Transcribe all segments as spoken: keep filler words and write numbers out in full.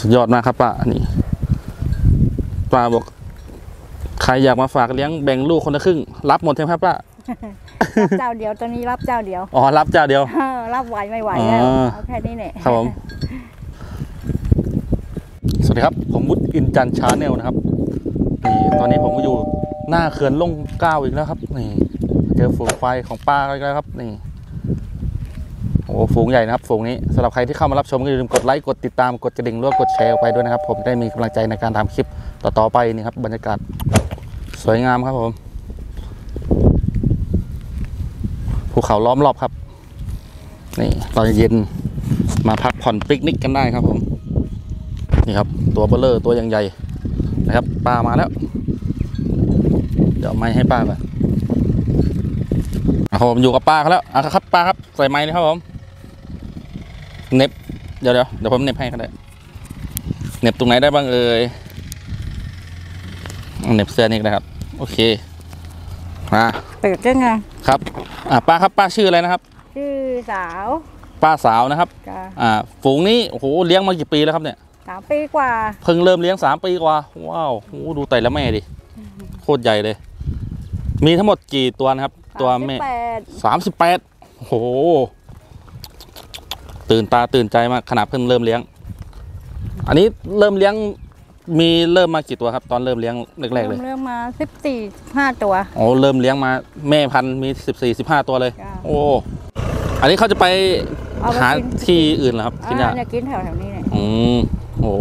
สุดยอดมากครับป้านี่ป้าบอกใครอยากมาฝากเลี้ยงแบ่งลูกคนละครึ่งรับหมดใช่ไหมครับป้ารับเจ้าเดียวตอนนี้รับเจ้าเดียวอ๋อรับเจ้าเดียวรับไหวไม่ไหวแล้วเอาแค่นี้เนี่ยครับผมสวัสดีครับผมวุฒิอินจันทร์ชาแนลนะครับนี่ตอนนี้ผมก็อยู่หน้าเขื่อนล่งเก้าอีกแล้วครับนี่เจอฝูงควายของป้าอีกแล้วครับนี่โอ้ฝูงใหญ่นะครับฝูงนี้สำหรับใครที่เข้ามารับชมก็อย่าลืมกดไลค์กดติดตามกดกระดิ่งหรือว่ากดแชร์ไปด้วยนะครับผมได้มีกำลังใจในการทำคลิปต่อๆไปนี่ครับบรรยากาศสวยงามครับผมภูเขาล้อมรอบครับนี่ตอนเย็นมาพักผ่อนปิกนิกกันได้ครับผมนี่ครับตัวเบลเลอร์ตัวยังใหญ่นะครับปลามาแล้วเดี๋ยวไม้ให้ป้าก่อนครับผมอยู่กับป้าเขาแล้วอ่ะครับป้าครับใส่ไม้เลยครับผมเน็บเดี๋ยวเดี๋ยวเดี๋ยวผมเน็บให้เขาได้เน็บตรงไหนได้บ้างเอ่ยเน็บเสื้อนี่นะครับโอเคมาเปิดได้ไงครับอ่าป้าครับป้าชื่ออะไรนะครับชื่อสาวป้าสาวนะครับอ่าฝูงนี้โอ้โหเลี้ยงมากี่ปีแล้วครับเนี่ยสามปีกว่าเพิ่งเริ่มเลี้ยงสามปีกว่าว้าวโอ้ดูแต่ละแม่ดิโคตรใหญ่เลยมีทั้งหมดกี่ตัวนะครับตัวแม่สามสิบแปดโอ้โหตื่นตาตื่นใจมากขนาดเพิ่งเริ่มเลี้ยงอันนี้เริ่มเลี้ยงมีเริ่มมากี่ตัวครับตอนเริ่มเลี้ยงแรกๆเลยเริ่มมาสิบสี่ห้าตัวโอ้เริ่มเลี้ยงมาแม่พันธุ์มีสิบสี่สิบห้าตัวเลยโอ้อันนี้เขาจะไปหาที่อื่นเหรอครับกินยากินแถวแถวนี้เนี่ยอืมโอ้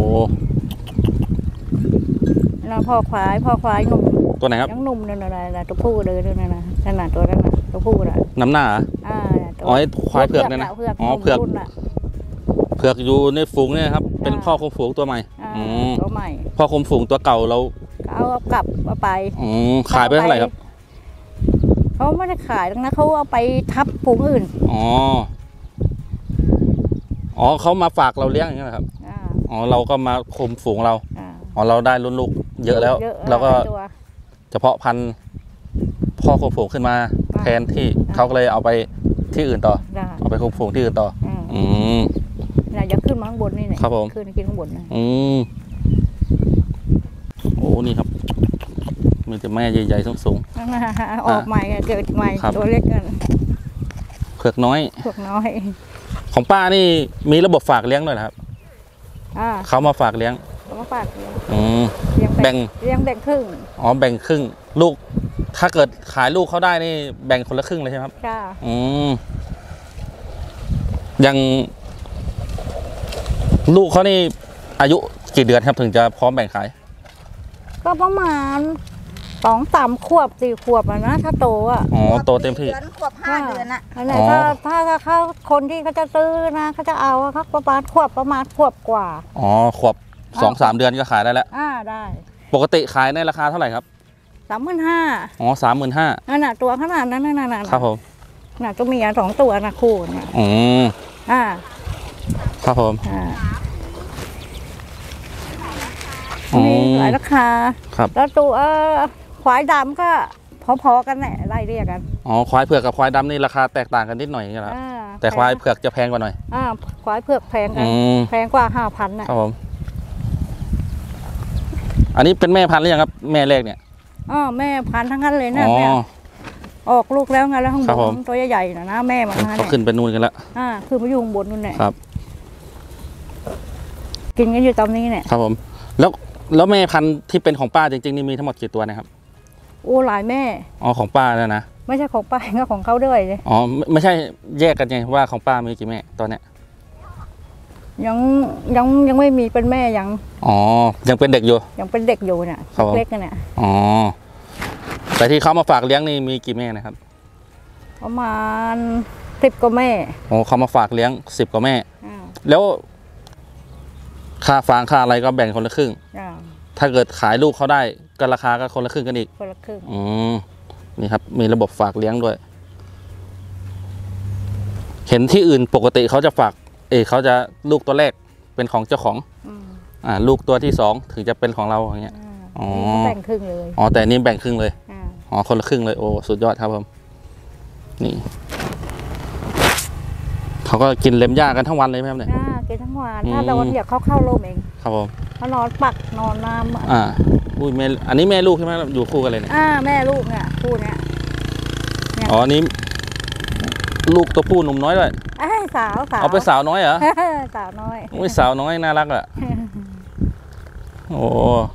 แล้วพ่อควายพ่อควายหนุ่มตัวไหนครับยังหนุ่มนั่นอะไรนะตัวผู้เลยด้วยนะขนาดตัวนั้นนะตัวผู้น่ะน้ำหน้าอ่าอ๋อควายเผือกเนี่ยนะอ๋อเผือกเผือกอยู่ในฝูงเนี่ยครับเป็นพ่อคุมฝูงตัวใหม่ตัวใหม่พ่อคุมฝูงตัวเก่าเราเอากลับเอาไปอืมขายไปเท่าไหร่ครับเขาไม่ได้ขายนะเขาเอาไปทับฝูงอื่นอ๋ออ๋อเขามาฝากเราเลี้ยงอย่างนี้ครับอ๋อเราก็มาคุมฝูงเราอ๋อเราได้รุ่นลูกเยอะแล้วเราก็เฉพาะพันธุ์พ่อคุมฝูงขึ้นมาแทนที่เขาก็เลยเอาไปที่อื่นต่อเอาไปคุมฝูงที่อื่นต่ออืมน่าจะขึ้นมาข้างบนนี่เนี่ยครับผมขึ้นกินข้างบนนะอืมโอ้นี่ครับมีแต่แม่ใหญ่ๆสูงๆออกใหม่เกิดใหม่ตัวเล็กกันเผือกน้อยเผือกน้อยของป้านี่มีระบบฝากเลี้ยงด้วยครับเขามาฝากเลี้ยงเขามาฝากเลี้ยงอืมแบ่งเลี้ยงแบ่งครึ่งอ๋อแบ่งครึ่งลูกถ้าเกิดขายลูกเขาได้นี่แบ่งคนละครึ่งเลยใช่ไหมครับค่ะอืมยังลูกเขานี่อายุกี่เดือนครับถึงจะพร้อมแบ่งขายก็ประมาณสองสามขวบสี่ขวบนะถ้าโตอ่ะอ๋อโตเต็มที่ขวบห้าเดือนอ่ะถ้าถ้าถ้าเขาคนที่เขาจะซื้อนะเขาจะเอาเขาประมาณขวบประมาณขวบกว่าอ๋อขวบสองสามเดือนก็ขายได้แล้วอ่าได้ปกติขายในราคาเท่าไหร่ครับสามหมื่นห้าอ๋อสามหมื่นห้านั่นน่ะตัวขนาดนั้นนั่นน่ะครับผมน่ะก็มีสองตัวนะคู่น่ะอืมอ่าครับผมอ่ามีหลายราคาครับแล้วตัวควายดำก็พอๆกันแหละไล่เรียกกันอ๋อควายเผือกกับควายดำนี่ราคาแตกต่างกันนิดหน่อยนี่แหละแต่ควายเผือกจะแพงกว่าหน่อยอ่าควายเผือกแพงกันแพงกว่าห้าพันนะครับผมอันนี้เป็นแม่พันธุ์หรือยังครับแม่แรกเนี่ยอ๋อแม่พันธุ์ทั้งนั้นเลยนะเนี่ยออกลูกแล้วไงแล้วข้างบนตัวใหญ่ๆนะนะแม่มันเขาขึ้นไปนู่นกันแล้วอ่าคือมาอยู่ข้างบนนู่นแหละครับกินกันอยู่ตอนนี้เนี่ยครับผมแล้วแล้วแม่พันธุ์ที่เป็นของป้าจริงๆนี่มีทั้งหมดกี่ตัวนะครับโอ้หลายแม่อ๋อของป้าแล้วนะไม่ใช่ของป้าก็ของเขาด้วยเลยอ๋อไม่ใช่แยกกันไงว่าของป้ามีกี่แม่ตอนเนี้ยยังยังยังไม่มีเป็นแม่ยังอ๋อยังเป็นเด็กอยู่ยังเป็นเด็กอยู่เนี่ยเล็กกันเนี่ยอ๋อแต่ที่เขามาฝากเลี้ยงนี่มีกี่แม่นะครับประมาณสิบกว่าแม่โอ้เขามาฝากเลี้ยงสิบกว่าแม่แล้วค่าฟางค่าอะไรก็แบ่งคนละครึ่งถ้าเกิดขายลูกเขาได้ก็ราคาก็คนละครึ่งกันอีกคนละครึ่งอืมนี่ครับมีระบบฝากเลี้ยงด้วยเห็นที่อื่นปกติเขาจะฝากเออเขาจะลูกตัวแรกเป็นของเจ้าของอ่าลูกตัวที่สองถึงจะเป็นของเราอย่างเงี้ยอ๋อแบ่งครึ่งเลยอ๋อแต่นี่แบ่งครึ่งเลยอ๋อคนละครึ่งเลยโอ้สุดยอดครับผมนี่เขาก็กินเล็มหญ้ากันทั้งวันเลยไหมครับเนี่ยกินทั้งวันถ้าตะวันอยากเข้าเข้าลมเองคครับผมเขานอนปักนอนน้ำอะอ่าอุ้ยแม่อันนี้แม่ลูกใช่ไหมอยู่คู่กันเลยเนี่ยอ่าแม่ลูกเนี่ยคู่เนี้ยอ๋ออันนี้ลูกตัวผู้หนุ่มน้อยด้วยไอ้ยสาวสาวเอาไปสาวน้อยเหรอสาวน้อยอุ้ยสาวน้อยน่ารักอ่ะโอ้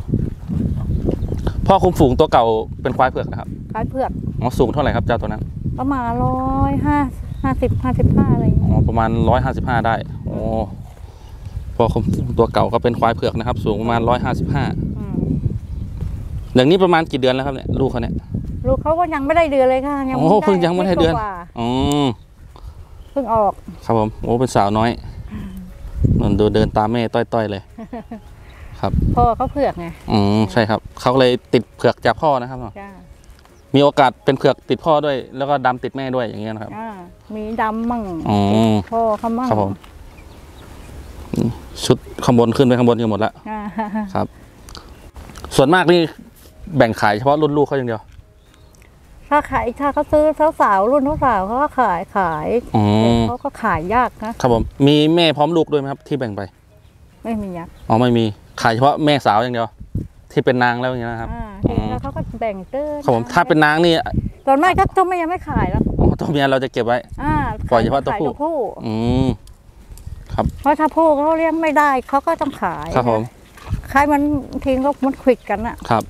พ่อคุมฝูงตัวเก่าเป็นควายเผือกนะครับคล้ายเผือกอ๋อสูงเท่าไหร่ครับเจ้าตัวนั้นประมาณร้อยห้าห้าสิบห้าสิบห้าอะไรอย่างอ๋เงี้อย ประมาณร้อยห้าสิบห้าได้โอ้พ่อคุมฝูงตัวเก่าก็เป็นควายเผือกนะครับ สูงประมาณร้อยห้าสิบห้าอืมอย่างนี้ประมาณกี่เดือนแล้วครับเนี่ยลูกเขาเนี่ยลูกเขาก็ยังไม่ได้เดือนเลยค่ะโอ้เพิ่งยังไม่ได้เดือนกว่าอ๋อเพิ่งออกครับผมโอ้เป็นสาวน้อยนนดูเดินตามแม่ต้อยๆเลย ครับพ่อเขาเผือกไงอืมใช่ครับเขาเลยติดเผือกจากพ่อนะครับจ้ามีโอกาสเป็นเผือกติดพ่อด้วย แล้วก็ดำติดแม่ด้วยอย่างเงี้ยนะครับอ่ามีดำมั่งอ๋อพ่อเขามั่งครับผมชุดข้างบนขึ้นไปข้างบนกันหมดแล้วอ่าครับ ส่วนมากนี่แบ่งขายเฉพาะรุ่นลูกเขาอย่างเดียวถ้าขายถ้าเขาซื้อสาวๆรุ่นสาวๆเขาก็ขายขายอ๋อแต่เขาก็ขายยากนะครับผมมีแม่พร้อมลูกด้วยไหมครับที่แบ่งไปไม่มียักษ์อ๋อไม่มีขายเฉพาะแม่สาวอย่างเดียว ที่เป็นนางแล้วอย่างเงี้ยนะครับอ่าทีนี้แล้วเขาก็แบ่งเตื้อครับผมถ้าเป็นนางนี่ตอนแรกถ้าตัวไม่ยังไม่ขายแล้วอ๋อตัวเมียเราจะเก็บไว้อ่าปล่อยเฉพาะตัวขยผู้ผู้อืมครับเพราะถ้าผู้เขาเลี้ยงไม่ได้เขาก็ต้องขายครับผมขายมันทิ้งก็มันขวิดกันอะครับ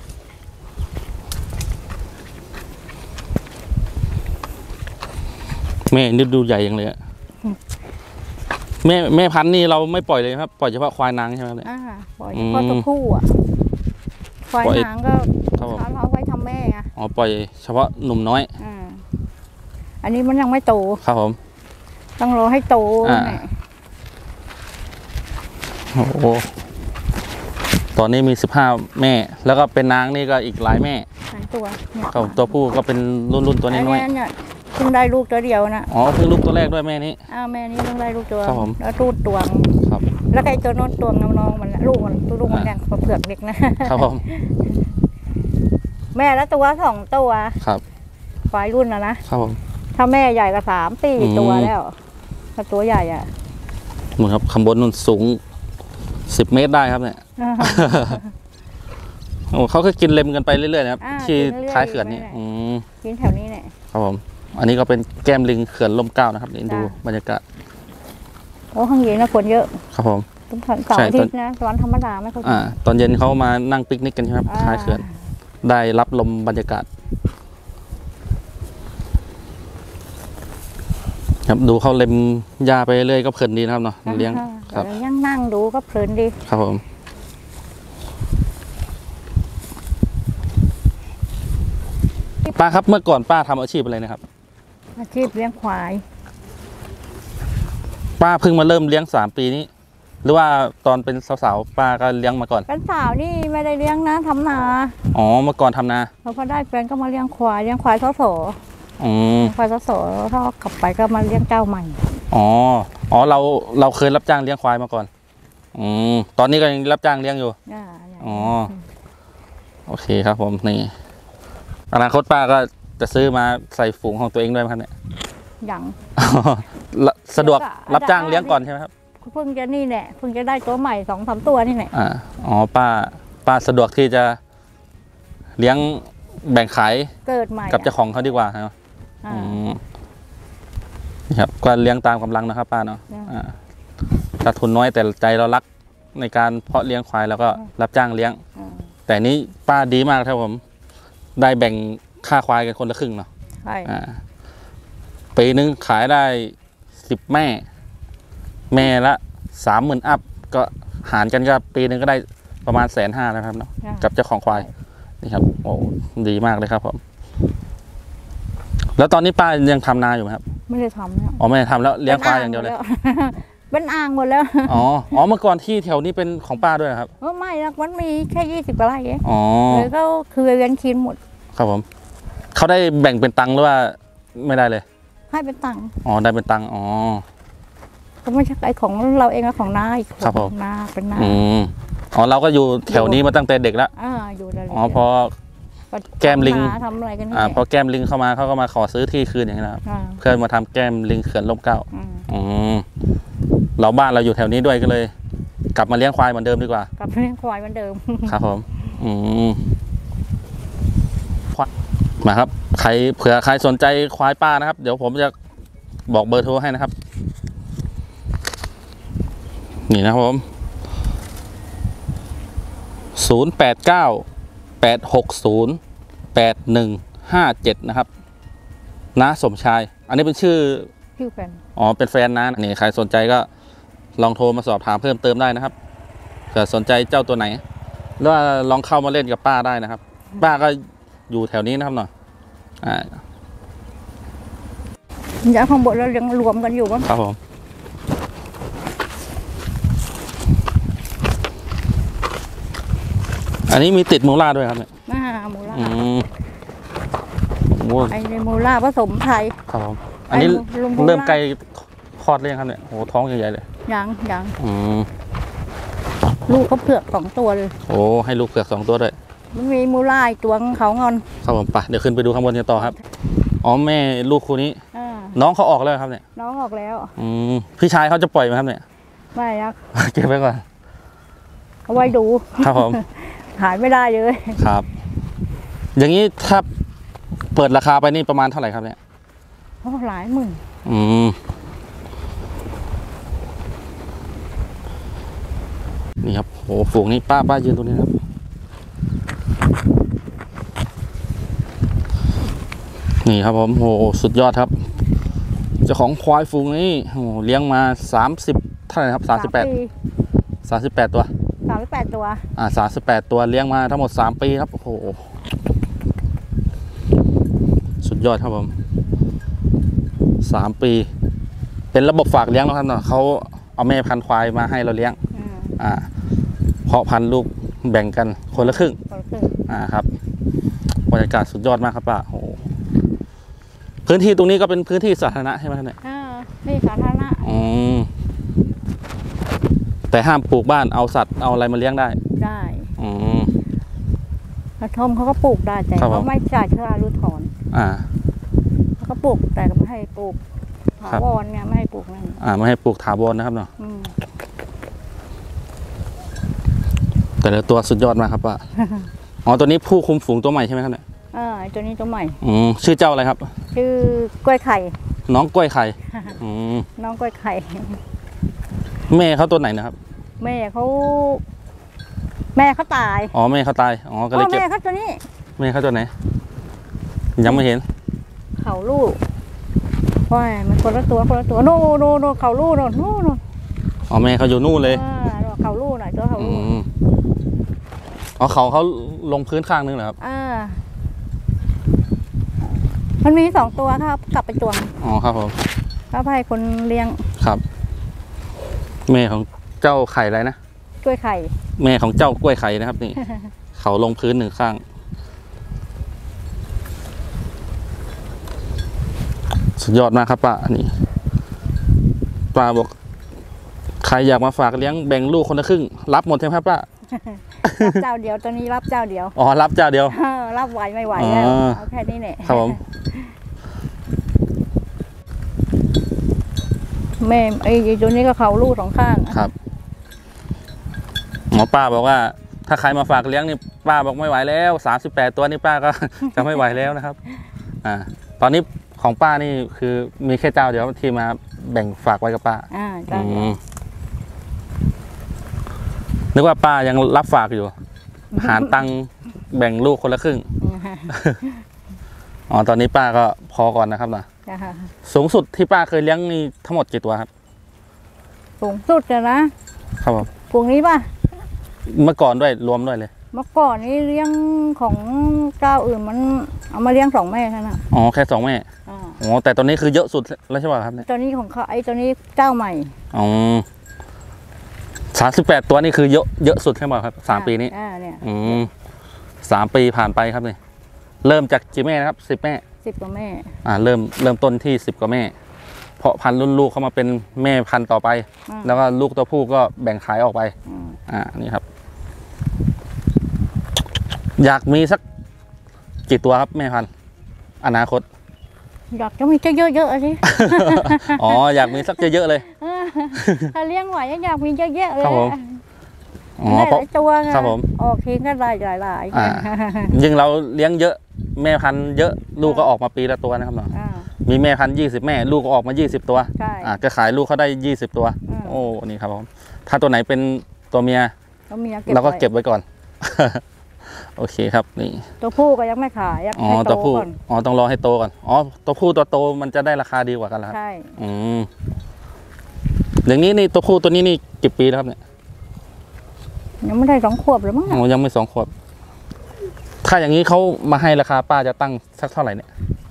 แม่นี่ดูใหญ่ยังเลยอะแม่แม่พันธุ์นี่เราไม่ปล่อยเลยครับปล่อยเฉพาะควายนางใช่ไหมครับเนี่ยอ่าปล่อยเฉพาะตัวผู้อะควายปล่อยหางก็ครับผมเขาเอาไว้ทำแม่ไงอ๋อปล่อยเฉพาะหนุ่มน้อยอ่าอันนี้มันยังไม่โตครับผมต้องรอให้โตอ่าเนี่ยโอ้โหตอนนี้มีสิบห้าแม่ แล้วก็เป็นนางนี่ก็อีกหลายแม่หลายตัวเนี่ยครับผมตัวผู้ก็เป็นรุ่นรุ่นตัวอันน้อยนี้เนี่ยเพิ่งได้ลูกตัวเดียวนะๆอ๋อเพิ่งลูกตัวแรกด้วยแม่นี้อ้าวแม่นี่เพิ่งได้ลูกตัวครับผมแล้วตูดตวงครับแล้วก็ไอ้ตัวโน้นตวงน้องๆมันน่ะลูกมันตัวลูกมันอ่ายังเผือกเด็กนะครับผมแม่แล้วตัวสองตัวครับควายรุ่นนะนะครับผมถ้าแม่ใหญ่ก็สามสี่อืมตัวแล้วถ้าตัวใหญ่อ่ะเหมือนครับข้างบนนู่นสูงสิบเมตรได้ครับเนี่ย โอ้เขาก็กินเล็มกันไปเรื่อยๆนะครับอ่าที่กินเรื่อยๆท้ายเขื่อนนี่อยู่อืมกินแถวนี้เนี่ยครับผม อันนี้ก็เป็นแก้มลิงเขื่อนลมเกล้านะครับนี่ดูจ้ะบรรยากาศโอ้ข้างเย็นนะคนเยอะครับผมต้องเสาร์ใช่อาทิตย์นะวันธรรมดาไม่ค่อยอ่า ตอนเย็นเขามานั่งปิกนิกกันใช่ไหมครับอ่าท้ายเขื่อน ได้รับลมบรรยากาศ ครับดูเขาเล็มหญ้าไปเรื่อยก็เพลินดีนะครับเนาะเลี้ยงอ่าครับแต่ยังนั่งดูก็เพลินดีครับผม ป้าครับเมื่อก่อนป้าทำอาชีพอะไรนะครับอาชีพเลี้ยงควายป้าเพิ่งมาเริ่มเลี้ยงสามปีนี้ หรือว่าตอนเป็นสาวๆป้าก็เลี้ยงมาก่อนเป็นสาวนี่ไม่ได้เลี้ยงนะทำนาอ๋อเมื่อก่อนทำนาพอพอได้แฟนก็มาเลี้ยงควายเลี้ยงควายทศอืมควายทศแล้วถ้ากลับไปก็มาเลี้ยงเจ้าใหม่อ๋ออ๋อเราเราเคยรับจ้างเลี้ยงควายมาก่อนอืมตอนนี้ก็ยังรับจ้างเลี้ยงอยู่อ่าอ๋อโอเคครับผมนี่อนาคตป้าก็จะซื้อมาใส่ฝูงของตัวเองด้วยไหมครับเนี่ยอย่างละสะดวกเดี๋ยวก็รับจ้างเลี้ยงก่อนใช่ไหมครับเพิ่งจะนี่แหละเพิ่งจะได้ตัวใหม่สองสามตัวนี่แหละอ่าอ๋อป้าป้าสะดวกที่จะเลี้ยงแบ่งขายเกิดใหม่กับเจ้าของเขาดีกว่าครับอ่าอืมนี่ครับก็เลี้ยงตามกำลังนะครับป้าเนาะจ้ะอ่าถ้าทุนน้อยแต่ใจเรารักในการเพาะเลี้ยงควายแล้วก็รับจ้างเลี้ยงอ่าแต่นี้ป้าดีมากครับผม ได้แบ่งค่าควายกันคนละครึ่งเนาะใช่อ่าปีนึงขายได้สิบแม่ แม่ละสามหมื่นอัพก็หารกันก็ปีนึงก็ได้ประมาณแสนห้าแล้วครับเนาะจ้ะกับเจ้าของควายนี่ครับโอ้ดีมากเลยครับผมแล้วตอนนี้ป้ายังทำนาอยู่ไหมครับไม่ได้ทำแล้วอ๋อไม่ได้ทำแล้วเลี้ยงควายอย่างเดียวเลยเป็นอ่างหมดแล้วอ๋ออ๋อเมื่อก่อนที่แถวนี้เป็นของป้าด้วยเหรอครับเออไม่นะมันมีแค่ยี่สิบกว่าไร่เองอ๋อเลยก็คือเรียนคินหมดครับผมเขาได้แบ่งเป็นตังค์หรือว่าไม่ได้เลยให้เป็นตังค์อ๋อได้เป็นตังค์อ๋อก็ไม่ใช่ไอของเราเองนะของน้าอีกครับผมน้าเป็นน้าอืมอ๋อเราก็อยู่แถวนี้มาตั้งแต่เด็กแล้วอ่าอยู่ได้เลยอ๋อพอ แก้มลิงทำอะไรกันนี่อ่าพอแก้มลิงเข้ามาเขาก็มาขอซื้อที่คืนอย่างนี้นะครับอ่าเพื่อมาทำแก้มลิงเขื่อนลมเกล้าอืมอืมเราบ้านเราอยู่แถวนี้ด้วยก็เลยกลับมาเลี้ยงควายเหมือนเดิมดีกว่ากลับมาเลี้ยงควายเหมือนเดิมครับผมอืมมาครับใครเผื่อใครสนใจควายป้านะครับเดี๋ยวผมจะบอกเบอร์โทรให้นะครับนี่นะครับผมศูนย์แปดเก้าแปดหกศูนย์แปดหนึ่งห้าเจ็ดนะครับน้าสมชายอันนี้เป็นชื่อชื่อแฟนอ๋อเป็นแฟนน้านี่ใครสนใจก็ลองโทรมาสอบถามเพิ่มเติมได้นะครับเผื่อสนใจเจ้าตัวไหนหรือว่าลองเข้ามาเล่นกับป้าได้นะครับป้าก็อยู่แถวนี้นะครับหน่อยอ่าอย่าข้างบนเรายังรวมกันอยู่บ้างครับผมอันนี้มีติดมูล่าด้วยครับเนี่ยอ่ามูล่าอืมโอ้ไอ้ในมูล่าผสมไทยครับผมอันนี้ไอ้ลุงมูล่าเริ่มใกล้คลอดเรื่องครับเนี่ยโอ้ท้องใหญ่ๆเลยยังยังอืมลูกเขาเผือกสองตัวเลยโอ้ให้ลูกเผือกสองตัวด้วยมันมีมูล่าอีกตัวของเขางอนครับผมไปเดี๋ยวขึ้นไปดูข้างบนกันต่อครับอ๋อแม่ลูกคู่นี้อ่าน้องเขาออกแล้วครับเนี่ยน้องออกแล้วอืมพี่ชายเขาจะปล่อยไหมครับเนี่ยไม่ยักเก็บไว้ก่อนเอาไว้ดูครับผมหายไม่ได้เลยครับ อย่างนี้ถ้าเปิดราคาไปนี่ประมาณเท่าไหร่ครับเนี่ยโอ้หลายหมื่นอืมนี่ครับโหฝูงนี้ป้าป้ายืนตรงนี้ครับนี่ครับผมโหสุดยอดครับเจ้าของควายฝูงนี้โหเลี้ยงมาสามสิบเท่าไหร่ครับสามสิบแปดสามสิบแปดตัวสามสิบแปดตัวอ่าสามสิบแปดตัวเลี้ยงมาทั้งหมดสามปีครับโอ้โหสุดยอดครับผมสามปี เป็นระบบฝากเลี้ยงแล้วครับเนาะเขาเอาแม่พันธุ์ควายมาให้เราเลี้ยงอ่าอ่าเพาะพันธุ์ลูกแบ่งกันคนละครึ่งคนละครึ่งอ่าครับบรรยากาศสุดยอดมากครับป้าโอ้โหพื้นที่ตรงนี้ก็เป็นพื้นที่สาธารณะใช่ไหมครับเนี่ยอ่านี่สาธารณะอืมแต่ห้ามปลูกบ้านเอาสัตว์เอาอะไรมาเลี้ยงได้ได้อืมกระท่อมเขาก็ปลูกได้แต่ครับผมเขาไม่จ่ายค่ารื้อถอนอ่าเขาก็ปลูกแต่ก็ไม่ให้ปลูกถาครับวรเนี่ยไม่ให้ปลูกนั่นอ่าไม่ให้ปลูกถาวรนะครับเนาะอืมแต่ละตัวสุดยอดมากครับป้า อ๋อตัวนี้ผู้คุมฝูงตัวใหม่ใช่ไหมครับเนี่ยอ่าไอ้ตัวนี้ตัวใหม่อืมชื่อเจ้าอะไรครับชื่อกล้วยไข่น้องกล้วยไข่อืมน้องกล้วยไข่แม่เขาตัวไหนนะครับแม่เขาแม่เขาตายอ๋อแม่เขาตายอ๋อก็เลยพ่อเก็บแม่เขาตัวนี้แม่เขาตัวไหนยังไม่เห็นเขาลูกพ่อยมันคนละตัวคนละตัวโน่โน่โน่เขาลูกโน่โน่โน่อ๋อแม่เขาอยู่นู่นเลยอ่าเขาลูกหน่อยตัวเขาอืลูกมอ๋อเขาเขาลงพื้นข้างนึงเหรอครับอ่ามันมีสองตัวครับ กลับไปตัวอ๋อครับผมเขาให้คนเลี้ยงครับ แม่ของเจ้าไข่อะไรนะกล้วยไข่แม่ของเจ้ากล้วยไข่นะครับ นี่ เขาลงพื้นหนึ่งข้าง สุดยอดมากครับป้าอันนี้ป้าบอก ใครอยากมาฝากเลี้ยงแบ่งลูกคนละครึ่งรับหมดใช่ไหมครับป้ารับเจ้าเดียวตัวนี้รับเจ้าเดียวอ๋อรับเจ้าเดียวเออรับไหวไม่ไหวแล้วอ๋อเอาแค่นี้เนี่ยครับผมแม่ไอ้ตัวนี้ก็เขาลูกสองข้างครับ หมอป้าบอกว่า ถ้าใครมาฝากเลี้ยงนี่ป้าบอกไม่ไหวแล้วสามสิบแปดตัวนี่ป้าก็ จะไม่ไหวแล้วนะครับ อ่า ตอนนี้ของป้านี่คือมีแค่เจ้าเดียวที่มาแบ่งฝากไว้กับป้าอ่าเจ้าอืเดียวมนึกว่าป้ายังรับฝากอยู่ หารตังค์แบ่งลูกคนละครึ่ง อ๋อ ตอนนี้ป้าก็พอก่อนนะครับนะจ้ะสูงสุดที่ป้าเคยเลี้ยงนี่ทั้งหมดกี่ตัวครับสูงสุดเลยนะครับผมพวกนี้ป่ะเมื่อก่อนด้วยรวมด้วยเลยเมื่อก่อนนี้เลี้ยงของเจ้าอื่นมันเอามาเลี้ยงสองแม่แค่นั้นน่ะอ๋อ แค่สองแม่อ่าอ๋อ แต่ตอนนี้คือเยอะสุดแล้วใช่ป่ะครับเนี่ยตัวนี้ของเขาไอ้ตัวนี้เจ้าใหม่อ๋อสามสิบแปดตัวนี่คือเยอะเยอะสุดใช่ไหมครับสามปีนี้อ่าเนี่ยอืมสามปีผ่านไปครับนี่เริ่มจากกี่แม่นะครับสิบแม่สิบกว่าแม่อ่า เริ่มเริ่มต้นที่สิบกว่าแม่ เพาะพันธุ์รุ่นลูกเข้ามาเป็นแม่พันธุ์ต่อไปอ่าแล้วก็ลูกตัวผู้ก็แบ่งขายออกไปอืมอ่า นี่ครับ อยากมีสักกี่ตัวครับแม่พันธุ์อนาคตอยากจะมีเยอะๆสิอ๋อ อยากมีสักเยอะๆเลยเออถ้าเลี้ยงไหวอยากมีเยอะๆเลยครับผมอ๋อได้เพหราะลายตัวไงครับผมออกทิ้งก็ได้หลายๆอ่า ยิ่งเราเลี้ยงเยอะแม่พันธุ์เยอะลูกก็ออกมาปีละตัวนะครับเนาะอ่ามีแม่พันธุ์ยี่สิบแม่ลูกก็ออกมายี่สิบตัวใช่อ่าก็ขายลูกเขาได้ยี่สิบตัวอืมโอ้นี่ครับผมถ้าตัวไหนเป็นตัวเมียแล้วเมียเราก็ไว้เก็บไว้ก่อน โอเคครับนี่ตัวผู้ก็ยังไม่ขายยังอ๋อให้โตตัวผู้ก่อนอ๋อต้องรอให้โตก่อนอ๋อตัวผู้ตัวโตมันจะได้ราคาดีกว่ากันแล้วครับใช่อืมอย่างนี้นี่ตัวผู้ตัวนี้นี่กี่ปีแล้วครับเนี่ยยังไม่ได้สองขวบเลยมั้งอ๋อยังไม่สองขวบถ้าอย่างนี้เขามาให้ราคาป้าจะตั้งสักเท่าไหร่เนี่ย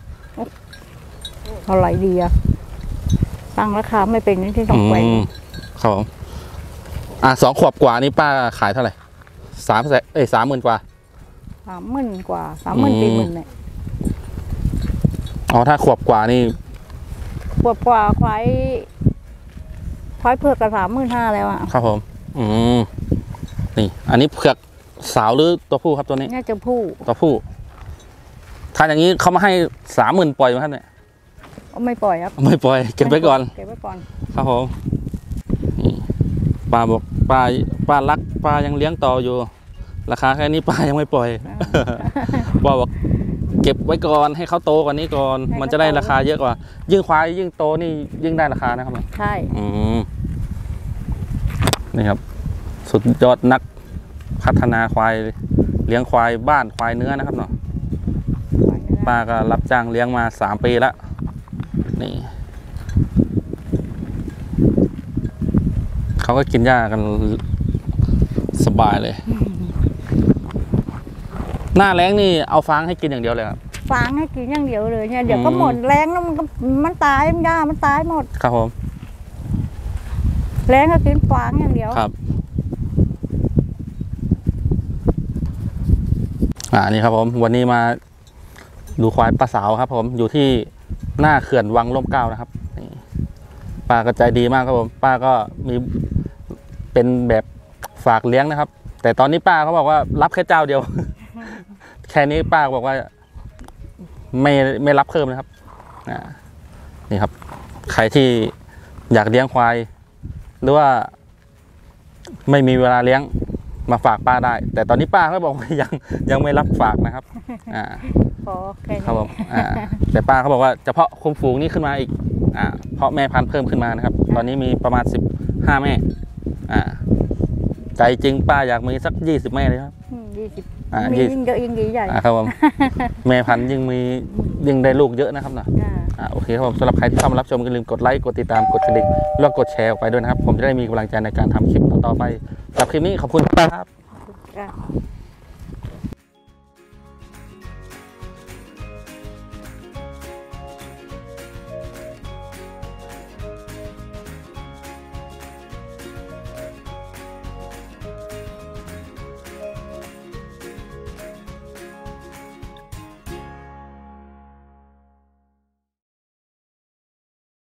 เท่าไหร่ดีอะตั้งราคาไม่เป็นนี่ที่ต้องแกว่งมครับผมอ่ะสองขวบกว่านี่ป้าขายเท่าไหร่สามแสนเอ้ยสามหมื่นกว่าสามหมื่นกว่าสามหมื่นอืมสี่หมื่นเนี่ยอ๋อถ้าขวบกว่านี่ขวบกว่าควายควายเผือกกับสามหมื่นห้าแล้วอ่ะครับผม อืมนี่ อันนี้เผือกสาวหรือตัวผู้ครับตัวนี้น่าจะผู้ตัวผู้ถ้าอย่างนี้เขามาให้สามหมื่นปล่อยไหมครับเนี่ยก็ไม่ปล่อยครับไม่ปล่อยเก็บไว้ก่อนเก็บไว้ก่อนครับผมนี่ป้าบอกป้าป้ารักป้ายังเลี้ยงต่ออยู่ ราคาแค่นี้ป้ายังไม่ปล่อย ป้าบอกเก็บไว้ก่อนให้เขาโตกว่านี้ก่อน มันจะได้ราคาเยอะกว่า ยิ่งควายยิ่งโตนี่ยิ่งได้ราคานะครับเนี่ยใช่อืมนี่ครับ สุดยอดนักพัฒนาควายเลี้ยงควายบ้านควายเนื้อนะครับเนาะควายเนื้อป้าก็รับจ้างเลี้ยงมาสามปีแล้วนี่เขาก็กินหญ้ากันสบายเลย หน้าแล้งนี่เอาฟางให้กินอย่างเดียวเลยครับฟางให้กินอย่างเดียวเลยเนี่ยเดี๋ยวก็อืมหมดแรงแล้วมันก็มันตายมันยามันตายหมดครับผมแรงก็กินฟางอย่างเดียวครับ อ่านี่ครับผมวันนี้มาดูควายป้าสาวครับ ผมอยู่ที่หน้าเขื่อนวังร่มเกล้านะครับนี่ป้าก็ใจดีมากครับผมป้าก็มีเป็นแบบฝากเลี้ยงนะครับ แต่ตอนนี้ป้าเขาบอกว่ารับแค่เจ้าเดียว แค่นี้ป้าบอกว่าไม่ไม่รับเพิ่มนะครับอ่านี่ครับ ใครที่อยากเลี้ยงควาย หรือว่าไม่มีเวลาเลี้ยงมาฝากป้าได้ แต่ตอนนี้ป้าเขาบอกว่ายังยังไม่รับฝากนะครับอ่าพอแค่นี้ครับผมอ่าแต่ป้าเขาบอกว่าเฉพาะคุมฝูงนี้ขึ้นมาอีกอ่าเพราะแม่พันธุ์เพิ่มขึ้นมานะครับ ตอนนี้มีประมาณสิบห้าแม่อ่าใจจริงป้าอยากมีสักยี่สิบแม่เลยครับยี่สิบอ่ามียี่ยิ่งเยอะยิ่งดีใหญ่อ่าครับผมแม่พันธุ์ยิ่งมียิ่งได้ลูกเยอะนะครับเนาะอ่าอ่าโอเคครับผมสำหรับใครที่เข้ามารับชมก็อย่าลืมกดไลค์กดติดตามกดกระดิ่งแล้วก็กดแชร์ออกไปด้วยนะครับ ผมจะได้มีกำลังใจในการทำคลิปต่อๆไปสำหรับคลิปนี้ขอบคุณครับอ่า